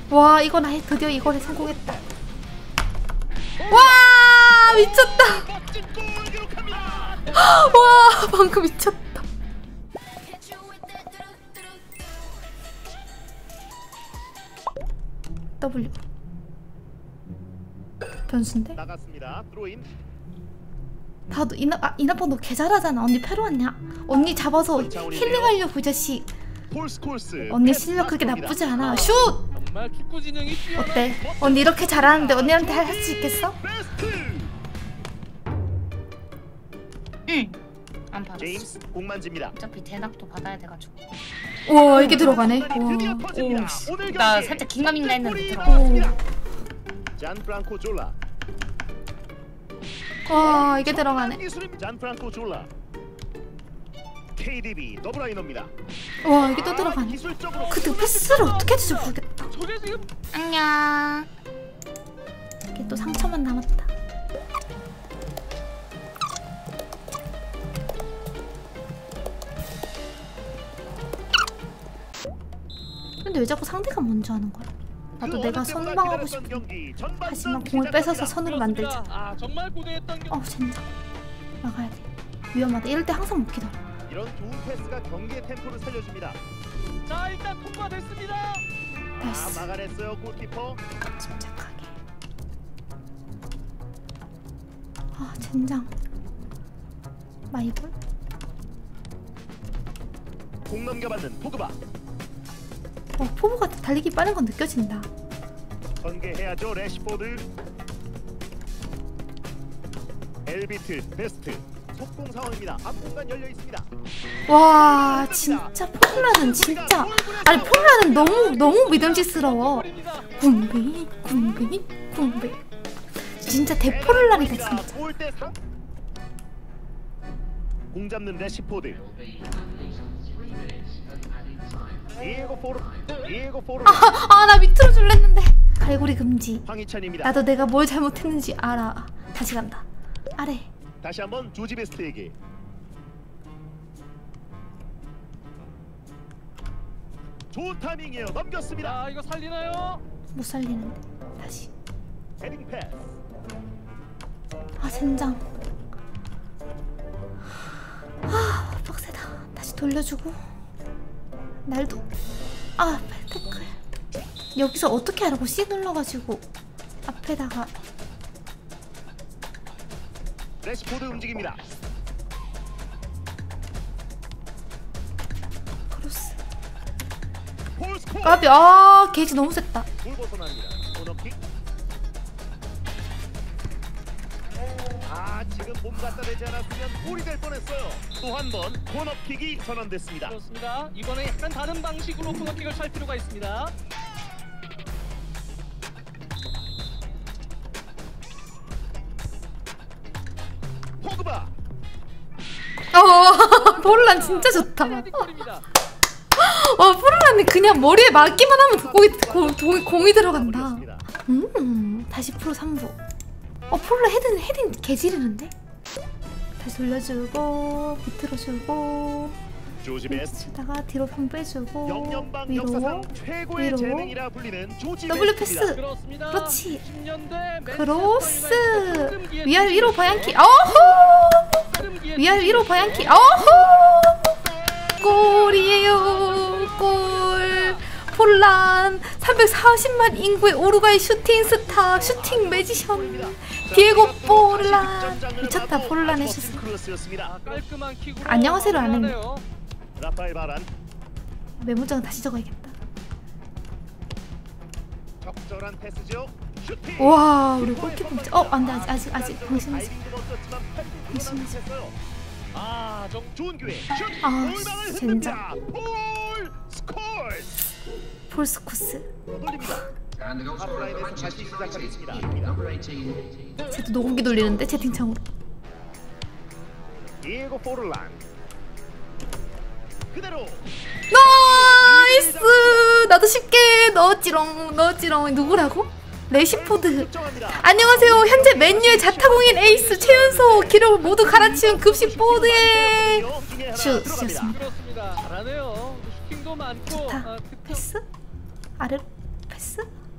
와 이건 아예 드디어 이거에 성공했다. 와 미쳤다. 와 방금 미쳤다. W 변수인데? 나갔습니다. 드로인. 다도 이나뽕 너 개 잘하잖아. 언니 패로 왔냐? 언니 잡아서 힐링하려고 이 자식. 언니 실력 그렇게 나쁘지 않아. 슛! 정말 축구 지능이 어때? 언니 이렇게 잘하는데 언니한테 할 수 있겠어? 응. 안 받았어. 제임스 공 만집니다. 어차피 대낙도 받아야 돼가지고. 우와 이게 들어가네. 오, 나 살짝 긴가민가 했는데 들어가. 잔프랑코 졸라. 와 이게 들어가네. 잔프랑코 졸라. KDB 더블라이너입니다. 와 이게 또 들어가네. 근데 패스를 어떻게 해줄지 모르겠다. 안녕. 이게 또 상처만 남았다. 근데 왜 자꾸 상대가 먼저 하는 거야? 나도 내가 선방하고 싶은데 하지만 공을 뺏어서 선으로 만들자. 젠장 막아야 돼. 위험하다. 이럴 때 항상 먹히더라. 이런 좋은 패스가 경기의 템포를 살려줍니다. 자 일단 통과됐습니다. 나이스. 막아냈어요 골키퍼. 침착하게. 젠장. 마이볼? 공 넘겨받는 포그바. 포부가 달리기 빠른 건 느껴진다. 전개해야죠. 래시포드. 엘비트 베스트. 속공 상황입니다. 앞공간 열려 있습니다. 와 진짜 포르라는 진짜 아니 포르라는 너무 믿음직스러워. 군비 진짜 대포르라니까 진짜. 공 잡는 래시포드. 디에고 포르. 나 밑으로 줄랬는데. 갈고리 금지. 황희찬입니다. 나도 내가 뭘 잘못했는지 알아. 다시 간다. 아래. 다시 한번 조지 베스트에게. 좋은 타이밍이에요. 넘겼습니다. 이거 살리나요? 못 살리는데. 다시. 헤딩 패스. 젠장. 빡세다. 다시 돌려주고. 날도. 태클. 여기서 어떻게 하라고 C 눌러가지고 앞에다가. 래시포드 움직입니다. 크로스. 볼스코. 까비. 게이지 너무 셌다. 볼 벗어납니다. 코너킥. 지금 몸 갖다 대지 않았으면 골이 될 뻔했어요. 또 한 번 코너킥이 전환됐습니다. 그렇습니다. 이번에 약간 다른 방식으로 코너킥을 찰 필요가 있습니다. 포그바. 포르란 진짜 좋다. 포르란이 그냥 머리에 맞기만 하면 공이 들어간다. 다시 프로 3부. 포르라 헤딩 개지르는데? 다시 돌려주고 밑으로 주고 조지 베스트. 다가 뒤로 좀 빼주고 영연방 위로 역사상 최고의 위로. 재능이라 불리는 조지 W 베스트입니다. 패스. 그렇습니다. 그렇지. 10년대 크로스. 위아 위로 방향키. 위아 위로 방향키. 골이에요. 골. 폴란 340만 인구의 오루과이 슈팅 스타, 슈팅 매지션 디에고 폴란. 미쳤다. 폴란 해주셨어. 안녕하세요 안 했네. 라파엘 바란. 메모장은 다시 적어야겠다. 적절한 패스죠. 슈팅. 와 우리 골키퍼 안돼. 아직 방심하지. 좋은 기회. 젠장. 볼 스코어스. 폴스코스. 돌립니다. 앞라인에서 다시 시작하겠습니다. 쟤도 녹음기 돌리는데 채팅창으로. 디에고 포르란. 그대로. 나이스. 나도 쉽게 넣었지롱. 누구라고? 레시포드. 안녕하세요. 현재 맨유의 자타공인 에이스 최연소 기록을 모두 갈아치운 급식 보드의 슛이었습니다. 잘하네요. 슈팅도 많고. 좋다. 패스? 아래 패스?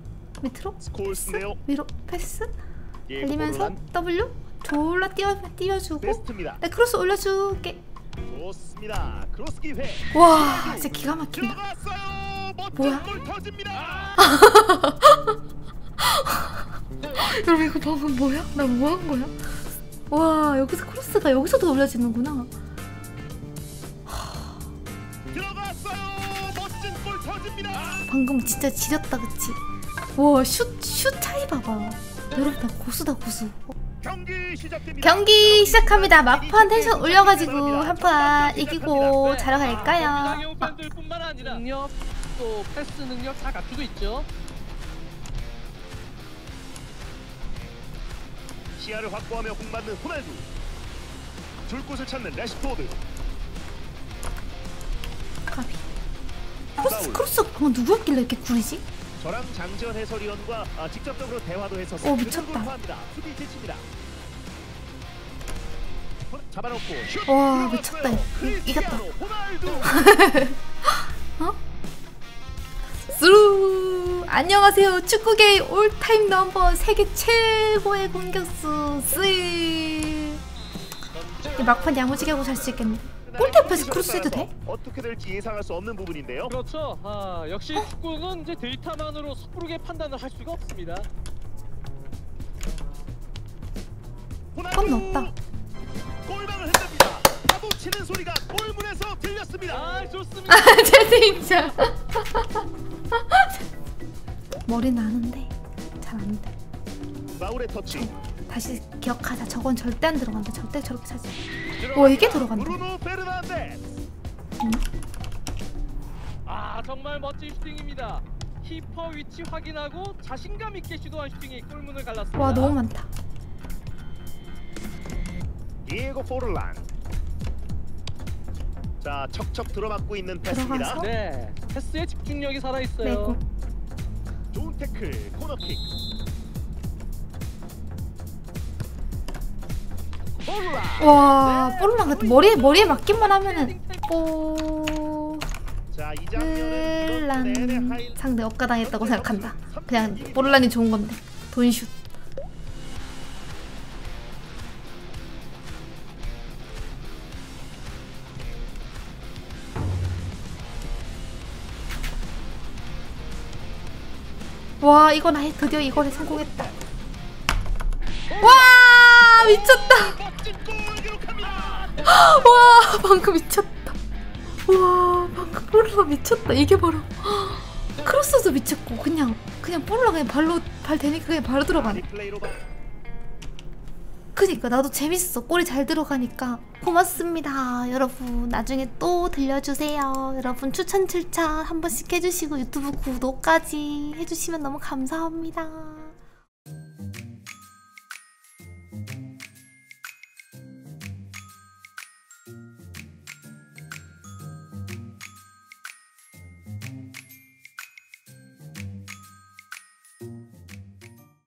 밑으로 패스 스콜스인데요. 위로 패스 예, 달리면서 포르란 W 졸라 띄워주고 베스트입니다. 내 크로스 올려줄게. 좋습니다. 크로스 기회. 와 진짜 기가 막힌다. 들어갔어요. 멋진 뭐야? 골 터집니다. 여러분 이거 방금 뭐야? 나 뭐 한 거야? 와 여기서 크로스가 여기서도 올려지는구나. 들어갔어요. 멋진 골 터집니다. 방금 진짜 지렸다 그치? 와 슛 차이 봐봐. 여러분 나 고수다 고수. 경기 시작됩니다. 경기 시작합니다. 막판 텐션 올려가지고 한 판 이기고 자러 갈까요? 이상형 팬들뿐만 아니라 능력 또 패스 능력 다 갖추고 있죠. 시야를 확보하며 공받는 호날두. 줄 곳을 찾는 레시포드. 까비. 크로스 그건 누구였길래 이렇게 구리지? 저랑 장지현 해설위원과 직접적으로 대화도 했었어요. 미쳤다. 수비 지칩니다. 잡아놓고 슛. 와, 들어갔어요. 미쳤다. 이겼다. 크리스티아노 호날두. 어? 스루 안녕하세요. 축구계의 올타임 넘버 세계 최고의 공격수 스이. 막판 야무지게 하고 잘 수 있겠네. 골대 앞에서 크로스 해도 돼? 어떻게 될지 예상할 수 없는 부분인데요. 그렇죠. 역시 축구는 이제 데이터만으로 섣부르게 판단을 할 수가 없습니다. 호날두. 넣었다. 골망을 흔듭니다. 파도 치는 소리가 골문에서 들렸습니다. 좋습니다. 진짜. 머리 나는데 잘 안 돼. 라울의 터치. 다시 기억하자. 저건 절대 안 들어간다. 절대 저렇게 차지. 와 이게 들어간다. 브루노 페르난데스. 정말 멋진 슈팅입니다. 키퍼 위치 확인하고 자신감 있게 시도한 슈팅이 골문을 갈랐습니다. 와 너무 많다. 디에고 포르란. 자 척척 들어맞고 있는 패스입니다. 들어가서? 네, 패스에 집중력이 살아있어요. 내고. 좋은 태클, 코너킥. 포르란. 와 볼만 같아. 머리에 맞기만 하면은 오. 자, 이 장면은 이런 내내 볼란 하이. 상대 억가당했다고 생각한다. 그냥 볼란이 좋은 건데 돈슛. 와 이건 아예 드디어 이거를 성공했다. 와 미쳤다. 멋진 골 기록합니다. 와 방금 미쳤다. 와 방금 볼라 미쳤다. 이게 바로 크로스도 미쳤고 그냥 볼라 그냥 발 대니까 그냥 바로 들어가네. 리플레이로 봐. 그니까 나도 재밌어. 골이 잘 들어가니까. 고맙습니다 여러분. 나중에 또 들려주세요. 여러분 추천 한 번씩 해주시고 유튜브 구독까지 해주시면 너무 감사합니다.